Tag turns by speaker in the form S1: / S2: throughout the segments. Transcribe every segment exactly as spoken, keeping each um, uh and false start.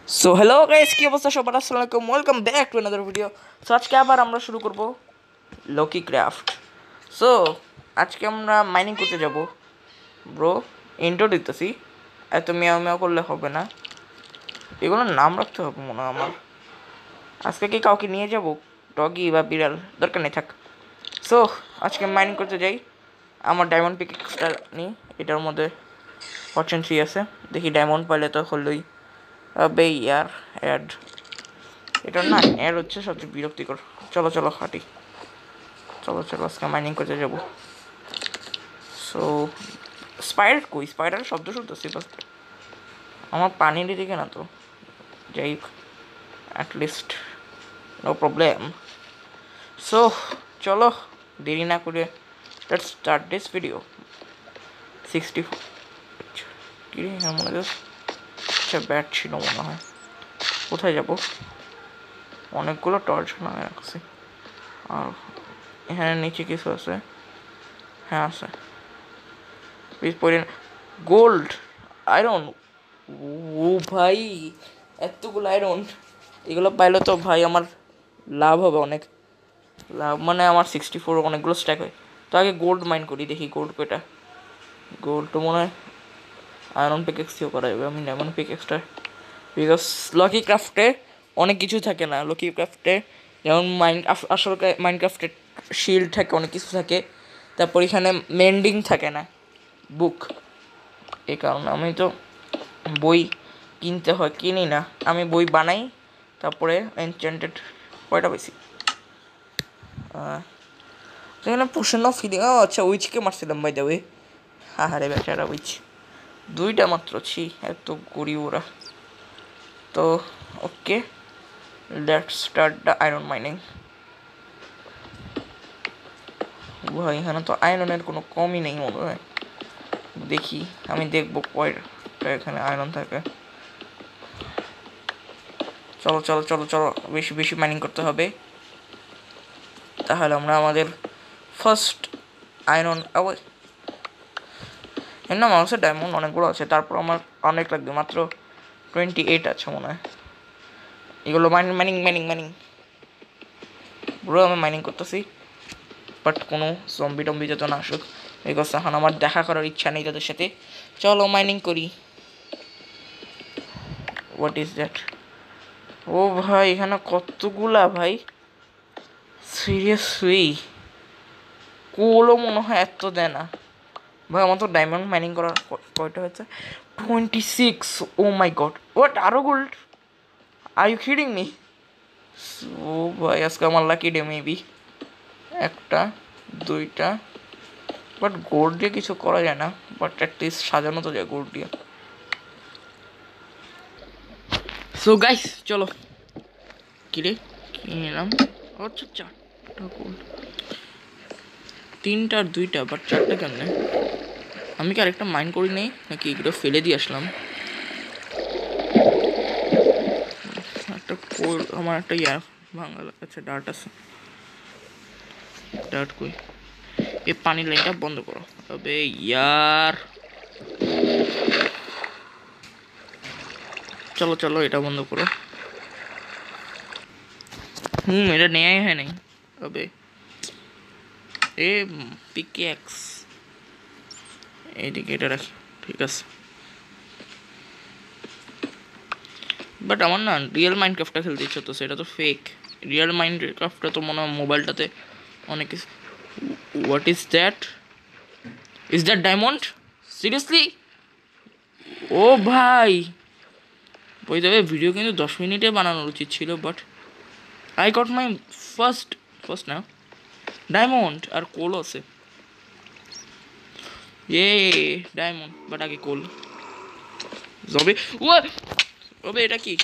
S1: So hello guys, কি অবস্থা সবার? আসসালামু আলাইকুম, welcome back to another video. So আজকে আবার আমরা শুরু করব লকি ক্রাফট। সো আজকে আমরা মাইনিং করতে যাব ব্রো। ইন্ট্রো দিতেছি, এত মিয়াও মিয়াও করলে হবে না, এগুলোর নাম রাখতে হবে মনে হয় আমার। আজকে কি কাউকে নিয়ে যাব, ডগি বা বিড়াল? দরকার নেই, থাক। সো আজকে মাইনিং করতে যাই। আমার ডায়মন্ড পিকেক্সটা নিই, এটার মধ্যে ফরচুন থ্রি আছে, দেখি ডায়মন্ড পাইলে তো হলোই। আবে ইয়ার অ্যাড, এটা না অ্যাড হচ্ছে সবচেয়ে বিরক্তিকর। চলো চলো হাঁটি, চলো চলো আজকে মাইনিং করতে যাবো। সো স্পাইডার কই? স্পাইডার শব্দ শুনতেছি বাট আমার পানির দিকে না তো। যাই হোক, অ্যাটলিস্ট নো প্রবলেম। সো চলো দেরি না করে let's start this video. Sixty four কি রে, হ্যাঁ মনে হয়। আচ্ছা ব্যাট ছিল মনে হয়। কোথায় যাব? অনেকগুলো টর্চ না রাখছি। আর এখানে নিচে কিছু আছে, হ্যাঁ আছে। Gold, iron. ও ভাই, এতগুলো আয়রন! এগুলো পাইলে তো ভাই আমার লাভ হবে অনেক। লাভ মানে আমার সিক্সটি ফোর অনেকগুলো স্ট্যাক হয়। তো আগে গোল্ড মাইন করি, দেখি গোল্ড কয়টা। গোল্ড তো মনে হয় আয়রন পিকেক্স দিয়েও করা যাবে। আমি ডায়মন্ড পিকেক্সটা, বিকজ লকি ক্রাফটে অনেক কিছু থাকে না। লকি ক্রাফটে যেমন মাইন আসল মাইনক্রাফটে শিল্ড থাকে, অনেক কিছু থাকে। তারপর এখানে মেন্ডিং থাকে না, বুক। এই কারণে আমি তো বই কিনতে হয়, কিনি না, আমি বই বানাই। তারপরে এনচেন্টেড কয়টা পাইছি সেখানে পোষণ ফিলিং। ও আচ্ছা, উইচকে মারছিলাম বাই দ্য ওয়ে। হ্যাঁ হ্যাঁ রে বেচারা উইচ, দুইটা মাত্র। ছি, এত গরিব ওরা। তো okay, let's start the iron mining. ভাই এখানে তো আয়রনের কোনো কমই নেই মনে হয়। দেখি, আমি দেখবো কয়টা এখানে আয়রন থাকে। চলো চলো চলো চলো, বেশি বেশি মাইনিং করতে হবে, তাহলে আমরা আমাদের ফার্স্ট আয়রন। এর না মানুষের ডায়মন্ড অনেকগুলো আছে, তারপর আমার অনেক লাগবে, মাত্র টোয়েন্টি এইট আছে মনে হয়। এগুলো মাইনিং মাইনিং মাইনিং মাইনিং পুরো আমি মাইনিং করতেছি, বাট কোনো জম্বি টম্বি যত না আসুক, বিকজ এখন আমার দেখা করার ইচ্ছা নেই তাদের সাথে। চলো মাইনিং করি। What is that? ও ভাই, এখানে কতগুলা ভাই, সিরিয়াসলি কোলও মনে হয় এত দেয় না ভাই। আমার তো ডায়মন্ড মাইনিং করার কয়টা হয়েছে? Twenty six. Oh my god, what, আরো gold? Are you kidding me? ও ভাই, আজকে আমার লাকি ডে মেবি। একটা, দুইটা, বাট গোল্ড দিয়ে কিছু করা যায় না, বাট অ্যাটলিস্ট সাজানো তো যায় গোল্ড দিয়ে। সো গাইস চলো। কিরে কি নিলাম? আচ্ছা চারটা গোল্ড, তিনটা আর দুইটা, বাট চারটা কেমনে? আমি কি আরেকটা মাইন্ড করি নেই নাকি এগুলো ফেলে দিয়ে আসলাম? একটা কোল, আমার একটা ইয়ার ভাঙা আছে, ডার্ট আছে। ডার্ট কই? এই পানির লাইনটা বন্ধ করো। তবে ইয়ার চলো চলো, এটা বন্ধ করো। হুম, এটা নেয়াই হয় নাই। তবে এ পিকেক্স এইদিকে এটা রাখি, ঠিক আছে। বাট আমার না রিয়েল মাইনক্রাফটটা খেলতে ইচ্ছে তো, সেটা তো ফেক। রিয়েল মাইনক্রাফটটা তো মনে হয় মোবাইলটাতে অনেক কিছু। What is that? Is that diamond? Seriously? ও ভাই, ওই তবে ভিডিও কিন্তু দশ মিনিটে বানানোর উচিত ছিল, but I got my first first না ডায়মন্ড। আর কোল আছে, এ ডায়মন্ড, বাট আগে কোল। জবে ও ওবে, এটা কি?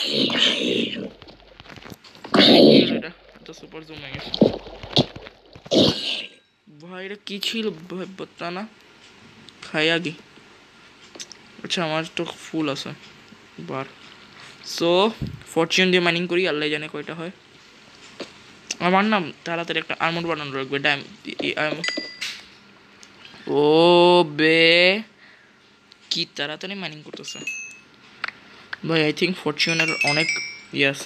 S1: এটা তো সুপার জুম হয়ে গেছে ভাই। এটা কি ছিল ভাই, বত্তা না খাই আগে। আচ্ছা আমার তো ফুল আছে বার। সো ফরচুন দিয়ে মাইনিং করি, আল্লাহ জানে কয়টা হয়। আমার নাম তাড়াতাড়ি একটা আর্মর বানানো রাখবে। ড্যাম, ও বে কি তাড়াতাড়ি মাইনিং করতেছে। ভাই আই থিঙ্ক ফরচুনের অনেক ইয়ে আছে।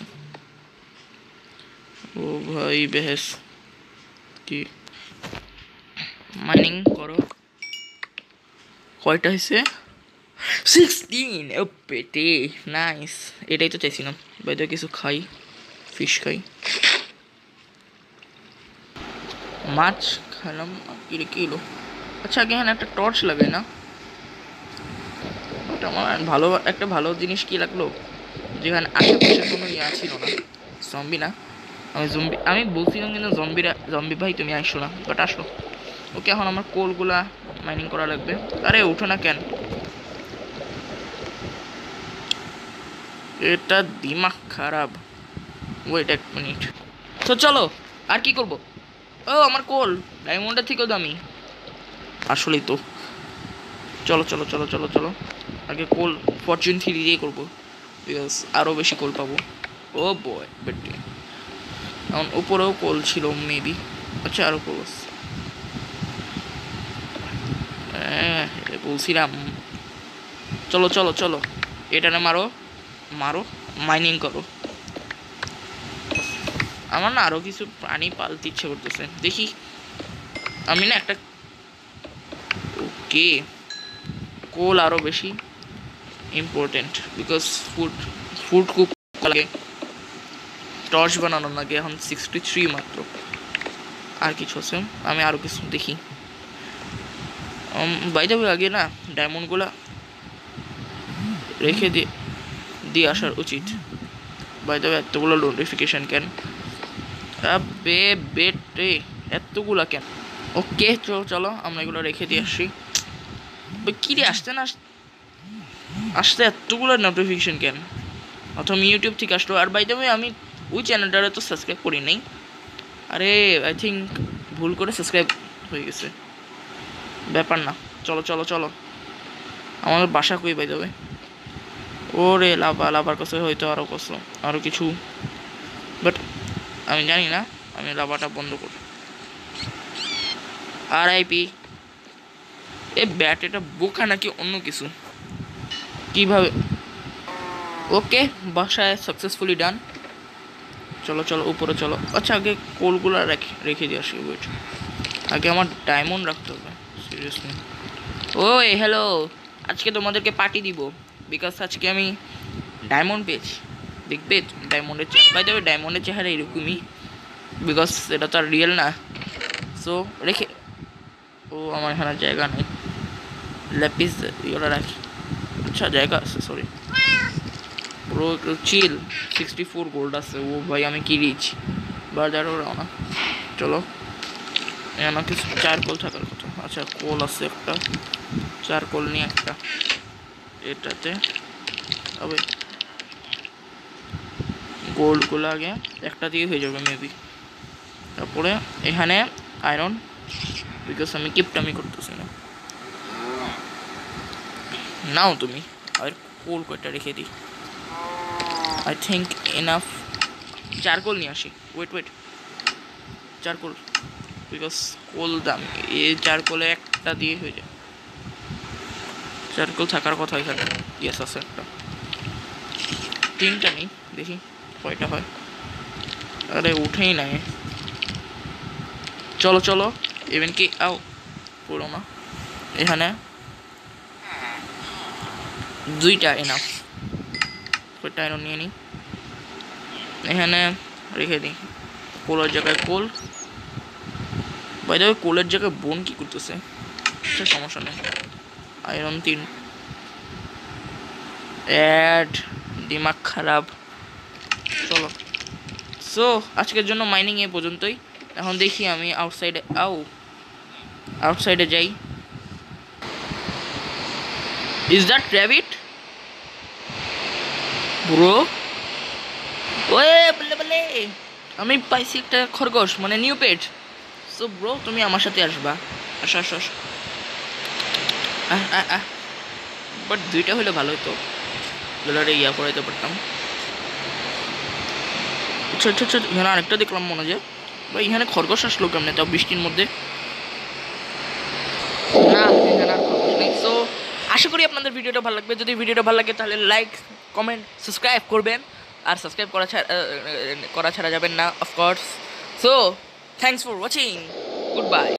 S1: ও ভাই বেহেস কি মাইনিং করো। কয়টা হয়েছে? সিক্সটিন। ও পেটে নাইস, এটাই তো চাইছিলাম। বাইরে কিছু খাই, ফিশ খাই, মাছ খেলাম কিলো কিলো। আচ্ছা আগে এখানে একটা টর্চ লাগে না? ওটা আমার ভালো একটা ভালো জিনিস কি লাগলো, যেখানে আশেপাশে কোনো ইয়া ছিল না, জম্বি না। আমি জম্বি আমি বলছিলাম কিন্তু জম্বিরা জম্বি ভাই তুমি আসো না, বাট আসলো। ওকে এখন আমার কোলগুলা মাইনিং করা লাগবে। আরে উঠো না কেন? এটা দিমাগ খারাপ। ওয়েট এক মিনিট। তো চলো আর কি করব? ও আমার কোল ডায়মন্ডের থেকেও দামি আসলেই তো। চলো চলো চলো চলো চলো আগে কোল ফরচুন থ্রি দিয়ে করবো, বিকজ আরও বেশি কোল পাবো। ও বয় বেটি, এখন উপরেও কোল ছিল মেবি। আচ্ছা আরও কোল আছে, হ্যাঁ বলছিলাম। চলো চলো চলো এটানে মারো মারো, মাইনিং করো। আমার না আরও কিছু প্রাণী পালতে ইচ্ছে করতেছে, দেখি। আমি না একটা ওকে কোল আরও বেশি important, because food food cook লাগে, টর্চ বানানো লাগে। এখন সিক্সটি থ্রি মাত্র, আর কিছু আছে। আমি আরও কিছু দেখি। বাই দ্য ওয়ে আগে না ডায়মন্ডগুলা রেখে দিয়ে দিয়ে আসার উচিত। বাই দ্য ওয়ে এতগুলো নোটিফিকেশান কেন? বে বেটে এতগুলা কেন? ওকে চলো চলো আমরা এগুলো রেখে দিয়ে আসি। কি রে আসতে না আসতে এতগুলো নোটিফিকেশান কেন? অথবা ইউটিউব থেকে আসলো। আর বাই দ্য ওয়ে আমি ওই চ্যানেলটারে তো সাবস্ক্রাইব করি নাই। আরে আই থিঙ্ক ভুল করে সাবস্ক্রাইব হয়ে গেছে, ব্যাপার না। চলো চলো চলো আমাদের বাসা কই বাই দ্য ওয়ে? ওরে লাভা লাভার কাছে হয়তো আরও কষ্ট আরও কিছু, বাট আমি জানি না। আমি লাভাটা বন্ধ করি। আর আইপি এ ব্যাট এটা বোকা নাকি অন্য কিছু? কিভাবে? ওকে বাসায় সাকসেসফুলি ডান। চলো চলো উপরে চলো। আচ্ছা আগে কোলগুলো রেখে রেখে দিয়ে আসি। ওয়েট আগে আমার ডায়মন্ড রাখতে হবে সিরিয়াসলি। ও হ্যালো, আজকে তোমাদেরকে পার্টি দিব, বিকজ আজকে আমি ডায়মন্ড পেয়েছি। দেখবে ডায়মন্ডের বাই দ্য ওয়ে ডায়মন্ডের চেহারা এরকমই, বিকজ এটা তো আর রিয়েল না। সো রেখে ও আমার এখানে জায়গা নেই, ল্যাপিস ইয়েটা রাখি। আচ্ছা জায়গা আছে, সরি পুরো চিল। সিক্সটি ফোর গোল্ড আছে। ও ভাই আমি কি রিচ, বাজারও না। চলো আমার কিছু চারকোল থাকার কথা। আচ্ছা কোল আছে একটা, চারকোল নিয়ে একটা এটাতে হবে। গোল্ডগুলো আগে একটা দিয়ে হয়ে যাবে মেবি। তারপরে এখানে আয়রন, বিকজ আমি কিপটামি করতেছি না। নাও তুমি আর কোল কয়টা রেখে দিই। I think enough. চারকোল নিয়ে আসি। Wait wait charcoal, because coal দাম এই চারকোলে একটা দিয়ে হয়ে যায়। চারকোল থাকার কথা এখানে। ইয়েস আছে একটা, তিনটা নেই, দেখি কয়টা হয়। আরে উঠেই নাই। চলো চলো ইভেন কি আও পুরো না, এখানে দুইটা এনাফ। কয়টা আয়রন নিয়ে নিই, এখানে রেখে দিই। কোলের জায়গায় কোল। বাই দ্য ওয়ে কোলের জায়গায় বোন কি করতেছে? আচ্ছা সমস্যা নেই। আয়রন তিন অ্যাড, দিমাগ খারাপ। চলো সো আজকের জন্য মাইনিং এ পর্যন্তই। এখন দেখি আমি আউটসাইডে আও আউটসাইডে যাই। Is that rabbit bro? ওয়ে বলে বলে আমি পাইছি একটা খরগোশ, মানে নিউ পেট। সো ব্রো তুমি আমার সাথে আসবা। আসো আসো আসো। বাট দুইটা হলে ভালো হতো, দুলারে ইয়া করাইতে পারতাম। আচ্ছা আচ্ছা আচ্ছা এখানে আরেকটা দেখলাম মনে হয় ভাই, এখানে খরগোশ আসলো কেমনে তাও বৃষ্টির মধ্যে? না এখানে আর খরগোশ নেই। সো আশা করি আপনাদের ভিডিওটা ভালো লাগবে। যদি ভিডিওটা ভালো লাগে তাহলে লাইক কমেন্ট, সাবস্ক্রাইব করবেন। আর সাবস্ক্রাইব করা ছাড়া করা ছাড়া যাবেন না of course. So thanks for watching, good bye.